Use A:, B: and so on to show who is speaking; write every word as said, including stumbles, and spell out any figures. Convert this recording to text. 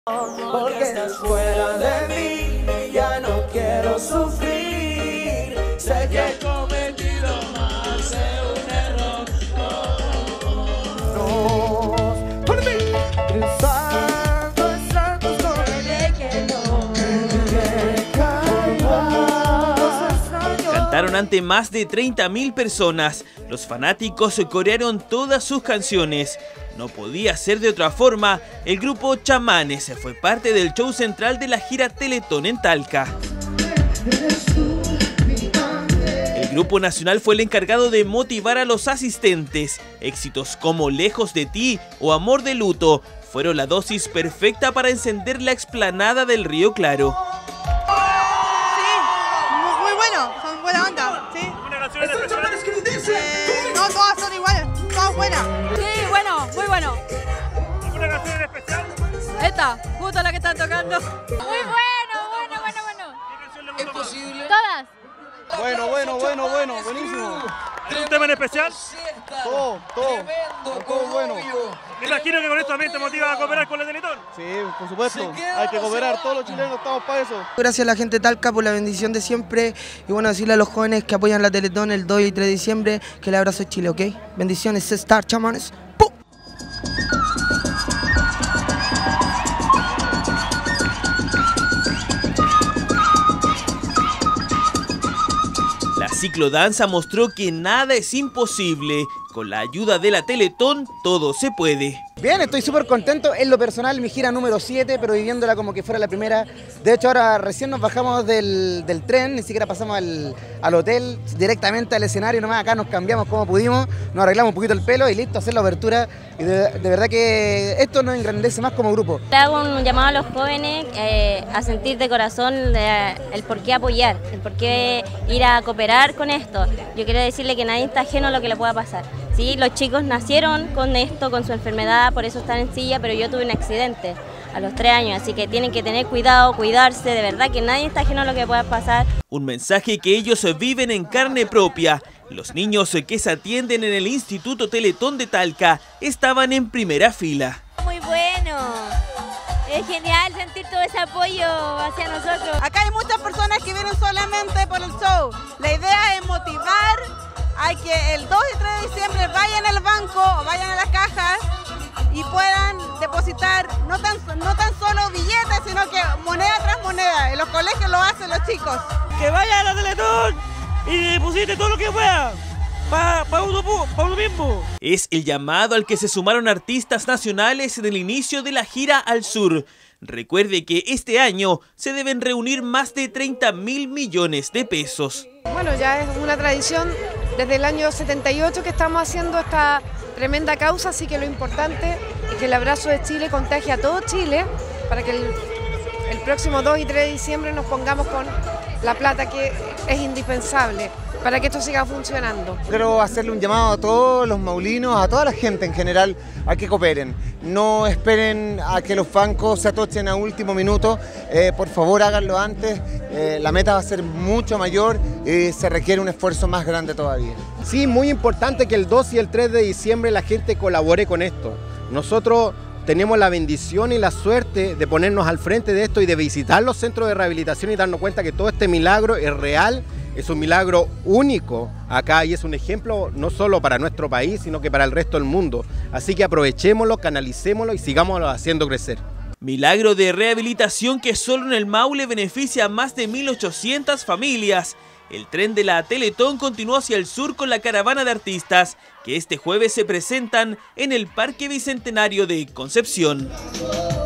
A: Porque estás fuera de mí, ya no quiero sufrir. Sé que he cometido más de un error. No, por mí, cruzando estratos con el que no me caiga.
B: Cantaron ante más de treinta mil personas. Los fanáticos corearon todas sus canciones. No podía ser de otra forma, el grupo Chamanes fue parte del show central de la gira Teletón en Talca. El grupo nacional fue el encargado de motivar a los asistentes. Éxitos como Lejos de ti o Amor de luto fueron la dosis perfecta para encender la explanada del Río Claro.
C: Sí, muy, muy bueno, son buena onda, sí.
D: ¿Una canción especial?
C: Eh, no, todas son iguales, todas buenas.
E: Sí, bueno, muy bueno.
D: ¿Una canción especial?
E: Esta, justo la que están tocando. Muy bueno, bueno, bueno, bueno.
D: ¿Qué canción le gustó más?
E: Todas.
F: Bueno, bueno, bueno, bueno, buenísimo.
D: ¿Algún tema en especial?
F: Todo, todo, todo bueno.
D: Me imagino que con esto también te motiva a cooperar con la Teletón.
F: Sí, por supuesto, hay que cooperar, todos los chilenos estamos para eso.
G: Gracias a la gente de Talca por la bendición de siempre y bueno, decirle a los jóvenes que apoyan la Teletón el dos y tres de diciembre que el abrazo es Chile, ¿ok? Bendiciones, Star Chamanes. ¡Pum!
B: La ciclodanza mostró que nada es imposible. Con la ayuda de la Teletón, todo se puede.
H: Bien, estoy súper contento. En lo personal, mi gira número siete, pero viviéndola como que fuera la primera. De hecho, ahora recién nos bajamos del, del tren, ni siquiera pasamos al, al hotel, directamente al escenario. Nomás acá nos cambiamos como pudimos, nos arreglamos un poquito el pelo y listo, hacer la abertura. Y de, de verdad que esto nos engrandece más como grupo.
I: Le hago un llamado a los jóvenes eh, a sentir de corazón de, el por qué apoyar, el por qué ir a cooperar con esto. Yo quiero decirle que nadie está ajeno a lo que le pueda pasar. Sí, los chicos nacieron con esto, con su enfermedad, por eso están en silla, pero yo tuve un accidente a los tres años, así que tienen que tener cuidado, cuidarse, de verdad que nadie está ajeno a lo que pueda pasar.
B: Un mensaje que ellos viven en carne propia. Los niños que se atienden en el Instituto Teletón de Talca estaban en primera fila.
E: Muy bueno. Es genial sentir todo ese apoyo hacia nosotros.
C: Acá hay muchas personas que vienen solamente por el show. La idea es motivar. Hay que el dos y tres de diciembre vayan al banco o vayan a las cajas y puedan depositar no tan, no tan solo billetes, sino que moneda tras moneda. En los colegios lo hacen los chicos.
D: Que vaya a la Teletón y deposite todo lo que pueda para pa uno, pa uno mismo.
B: Es el llamado al que se sumaron artistas nacionales en el inicio de la gira al sur. Recuerde que este año se deben reunir más de treinta mil millones de pesos.
J: Bueno, ya es una tradición desde el año setenta y ocho que estamos haciendo esta tremenda causa, así que lo importante es que el abrazo de Chile contagie a todo Chile para que el, el próximo dos y tres de diciembre nos pongamos con la plata que es indispensable para que esto siga funcionando.
H: Quiero hacerle un llamado a todos los maulinos, a toda la gente en general, a que cooperen. No esperen a que los bancos se atochen a último minuto, eh, por favor háganlo antes, eh, la meta va a ser mucho mayor y se requiere un esfuerzo más grande todavía.
F: Sí, muy importante que el dos y el tres de diciembre la gente colabore con esto. Nosotros tenemos la bendición y la suerte de ponernos al frente de esto y de visitar los centros de rehabilitación y darnos cuenta que todo este milagro es real. Es un milagro único acá y es un ejemplo no solo para nuestro país, sino que para el resto del mundo. Así que aprovechémoslo, canalicémoslo y sigámoslo haciendo crecer.
B: Milagro de rehabilitación que solo en el Maule beneficia a más de mil ochocientas familias. El tren de la Teletón continuó hacia el sur con la caravana de artistas que este jueves se presentan en el Parque Bicentenario de Concepción.